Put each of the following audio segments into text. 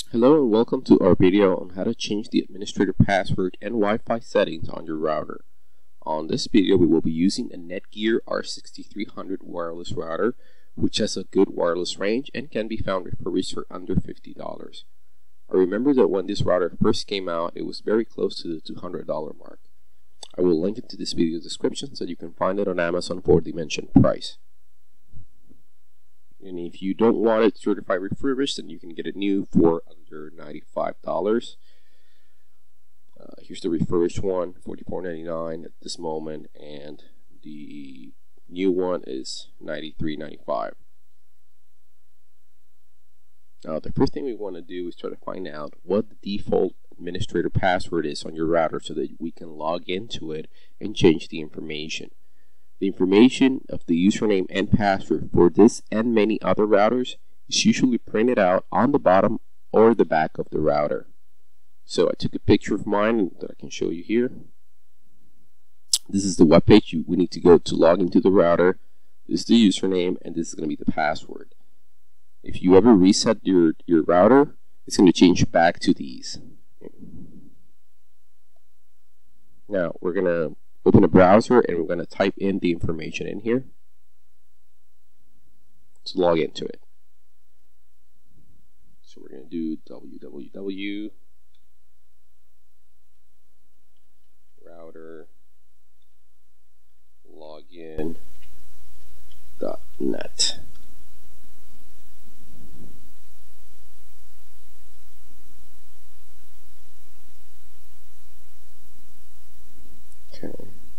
Hello and welcome to our video on how to change the administrator password and Wi-Fi settings on your router. On this video we will be using a Netgear R6300 wireless router, which has a good wireless range and can be found refurbished for under $50. I remember that when this router first came out it was very close to the $200 mark. I will link it to this video description so you can find it on Amazon for the mentioned price. And if you don't want it certified refurbished, then you can get it new for under $95. Here's the refurbished one, $44.99 at this moment, and the new one is $93.95. Now, the first thing we want to do is try to find out what the default administrator password is on your router so that we can log into it and change the information. The information of the username and password for this and many other routers is usually printed out on the bottom or the back of the router. So I took a picture of mine that I can show you here. This is the web page we need to go to log into the router. This is the username and this is going to be the password. If you ever reset your router, it's going to change back to these. Now we're going to open a browser and we're going to type in the information in here to log into it. So we're going to do www router login.net. Okay.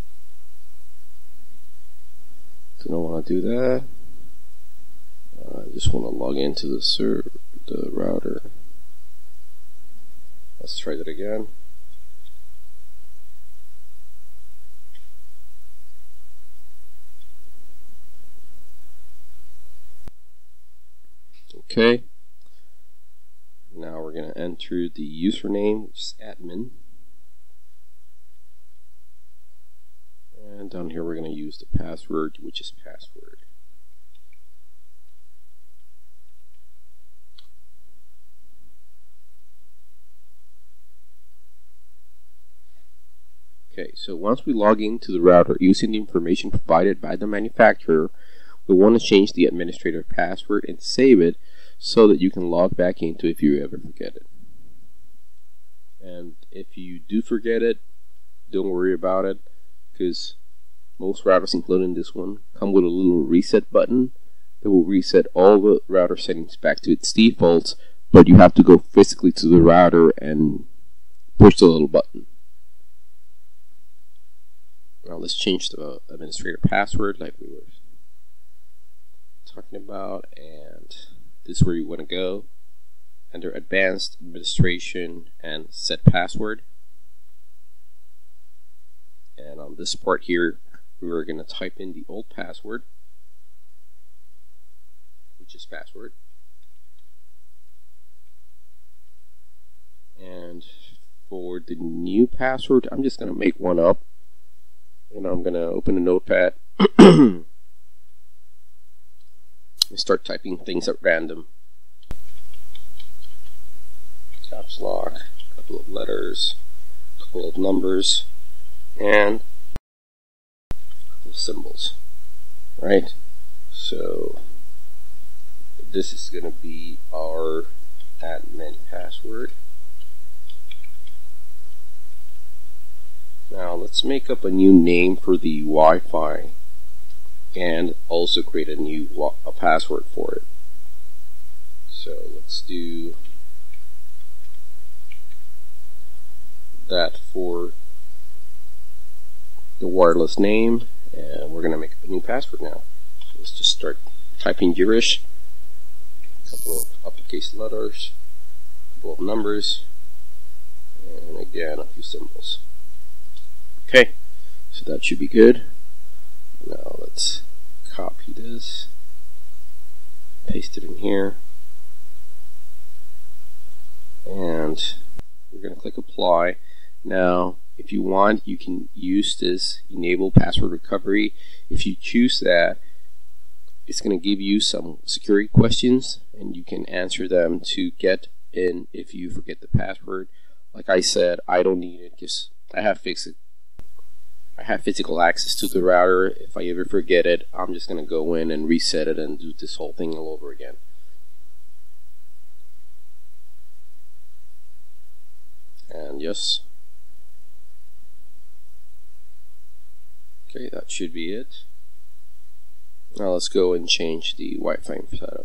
Don't want to do that. I just want to log into the router. Let's try that again. Okay. Now we're going to enter the username, which is admin. And down here we're going to use the password, which is password. Okay, so once we log into the router using the information provided by the manufacturer, we want to change the administrator password and save it so that you can log back into it if you ever forget it. And if you do forget it, don't worry about it, because most routers, including this one, come with a little reset button that will reset all the router settings back to its defaults, but you have to go physically to the router and push the little button. Now let's change the administrator password like we were talking about, and this is where you want to go. Enter advanced administration and set password. And on this part here, we're going to type in the old password, which is password. And for the new password, I'm just going to make one up. And I'm going to open a notepad and start typing things at random. Caps lock, a couple of letters, a couple of numbers, and a couple of symbols. Right? So this is going to be our admin password. Now let's make up a new name for the Wi-Fi and also create a new password for it. So let's do that for the wireless name, and we're going to make up a new password now. So let's just start typing gibberish, a couple of uppercase letters, a couple of numbers, and again a few symbols. Okay, so that should be good. Now let's copy this, paste it in here, and we're going to click apply. Now if you want, you can use this enable password recovery. If you choose that, it's going to give you some security questions and you can answer them to get in if you forget the password. Like I said, I don't need it because I have physical access to the router. If I ever forget it, I'm just going to go in and reset it and do this whole thing all over again. And yes. Okay, that should be it. Now let's go and change the Wi-Fi setup.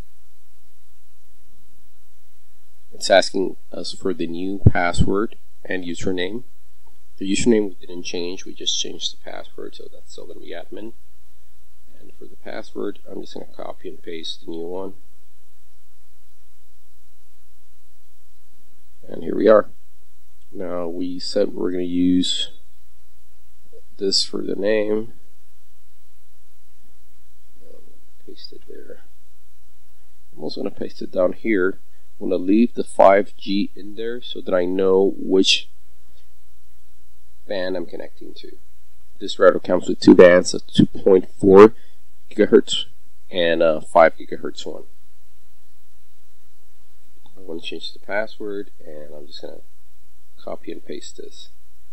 It's asking us for the new password and username. The username didn't change, we just changed the password, so that's still going to be admin. And for the password, I'm just going to copy and paste the new one. And here we are. Now we said we're going to use this for the name. Paste it there. I'm also going to paste it down here. I'm going to leave the 5G in there so that I know which band I'm connecting to. This router comes with two bands, a 2.4 gigahertz and a 5 gigahertz one. I want to change the password, and I'm just going to copy and paste this.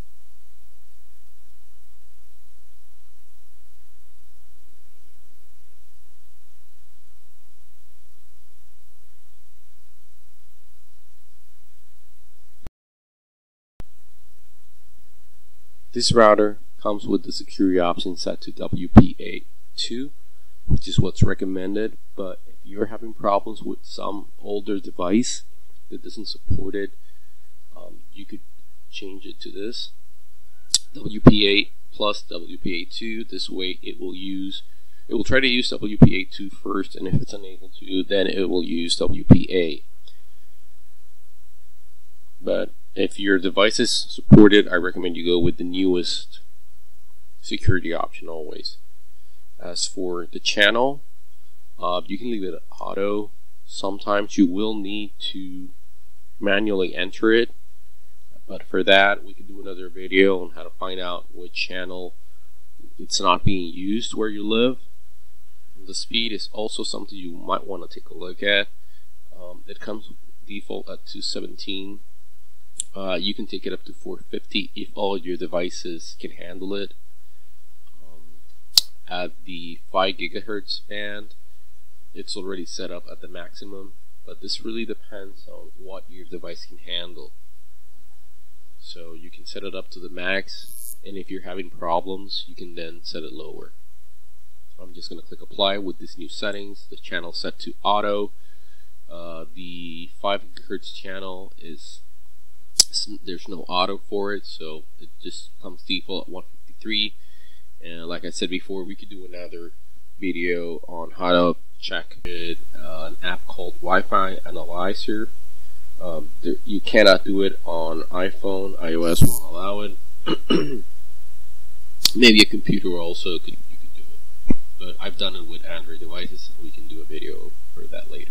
This router comes with the security option set to WPA2, which is what's recommended, but if you're having problems with some older device that doesn't support it, you could change it to this WPA plus WPA2. This way it will try to use WPA2 first, and if it's unable to, then it will use WPA. But if your device is supported, I recommend you go with the newest security option always. As for the channel, you can leave it auto. Sometimes you will need to manually enter it, but for that we could do another video on how to find out which channel it's not being used where you live. The speed is also something you might want to take a look at. It comes default at 217. You can take it up to 450 if all your devices can handle it. At the 5 gigahertz band, it's already set up at the maximum, but this really depends on what your device can handle. So you can set it up to the max, and if you're having problems, you can then set it lower. So I'm just going to click apply with these new settings. The channel set to auto. The 5 gigahertz channel there's no auto for it, so it just comes default at 153. And like I said before, we could do another video on how to check it, an app called Wi-Fi Analyzer. You cannot do it on iPhone. iOS won't allow it. Maybe a computer also you could do it, but I've done it with Android devices, and we can do a video for that later.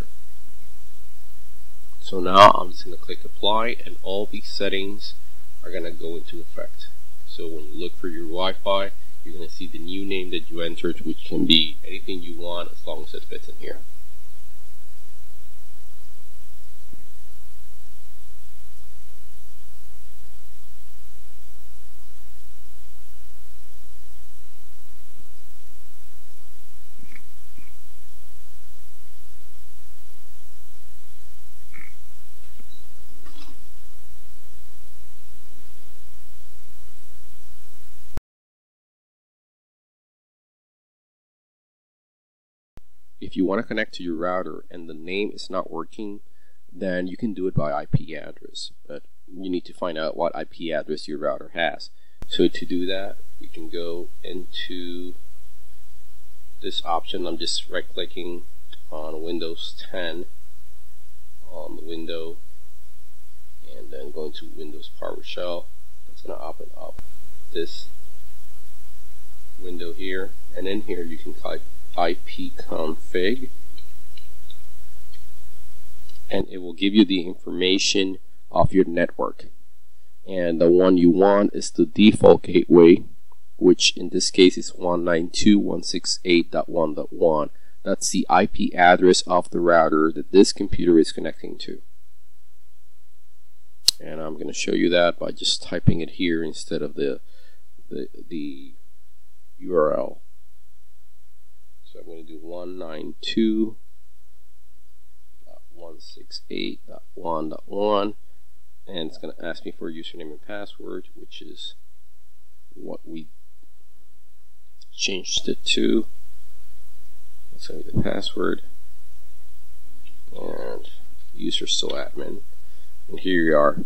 So now I'm just going to click apply, and all these settings are going to go into effect. So when you look for your Wi-Fi, you're going to see the new name that you entered, which can be anything you want as long as it fits in here. If you want to connect to your router and the name is not working, then you can do it by IP address, but you need to find out what IP address your router has. So to do that, we can go into this option. I'm just right clicking on Windows 10 on the window, and then going to Windows PowerShell. That's going to open up this window here, and in here you can type ipconfig, and it will give you the information of your network. And the one you want is the default gateway, which in this case is 192.168.1.1. That's the IP address of the router that this computer is connecting to. And I'm going to show you that by just typing it here instead of the URL. So I'm going to do 192.168.1.1, and it's going to ask me for a username and password, which is what we changed it to. Let's say the password, and user still admin, and here you are.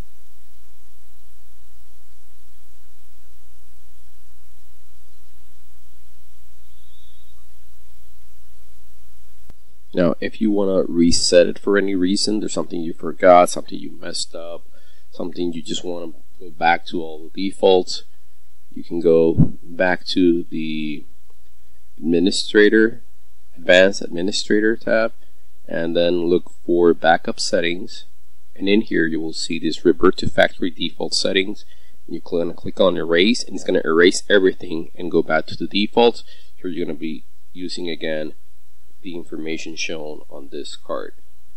Now, if you want to reset it for any reason, there's something you forgot, something you messed up, something you just want to go back to all the defaults, you can go back to the Administrator, Advanced Administrator tab, and then look for Backup Settings. And in here, you will see this Revert to Factory Default Settings. And you click on Erase, and it's going to erase everything and go back to the defaults. Here you're going to be using again the information shown on this card.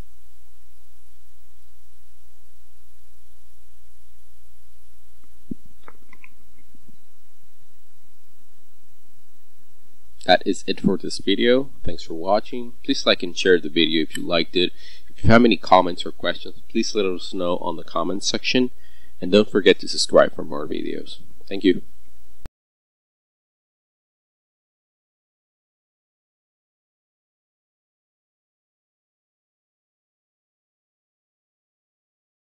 That is it for this video. Thanks for watching. Please like and share the video if you liked it. If you have any comments or questions, please let us know on the comments section. And don't forget to subscribe for more videos. Thank you.